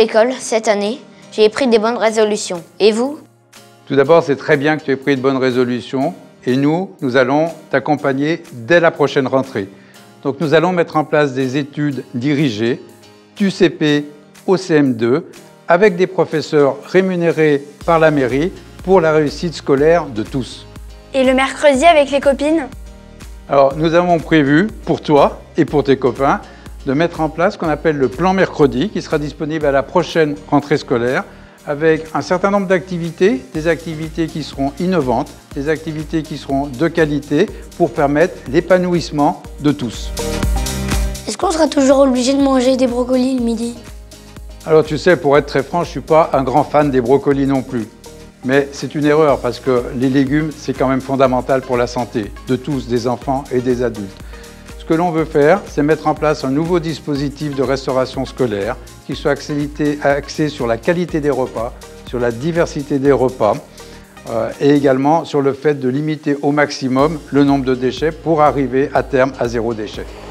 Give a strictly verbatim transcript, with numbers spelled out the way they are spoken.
l'école cette année. J'ai pris des bonnes résolutions. Et vous? Tout d'abord, c'est très bien que tu aies pris de bonnes résolutions. Et nous, nous allons t'accompagner dès la prochaine rentrée. Donc nous allons mettre en place des études dirigées du C P au C M deux avec des professeurs rémunérés par la mairie pour la réussite scolaire de tous. Et le mercredi avec les copines? Alors nous avons prévu pour toi et pour tes copains de mettre en place ce qu'on appelle le plan mercredi qui sera disponible à la prochaine rentrée scolaire avec un certain nombre d'activités, des activités qui seront innovantes, des activités qui seront de qualité pour permettre l'épanouissement de tous. Est-ce qu'on sera toujours obligé de manger des brocolis le midi? Alors tu sais, pour être très franc, je ne suis pas un grand fan des brocolis non plus. Mais c'est une erreur parce que les légumes, c'est quand même fondamental pour la santé de tous, des enfants et des adultes. Ce que l'on veut faire, c'est mettre en place un nouveau dispositif de restauration scolaire qui soit axé sur la qualité des repas, sur la diversité des repas euh, et également sur le fait de limiter au maximum le nombre de déchets pour arriver à terme à zéro déchet.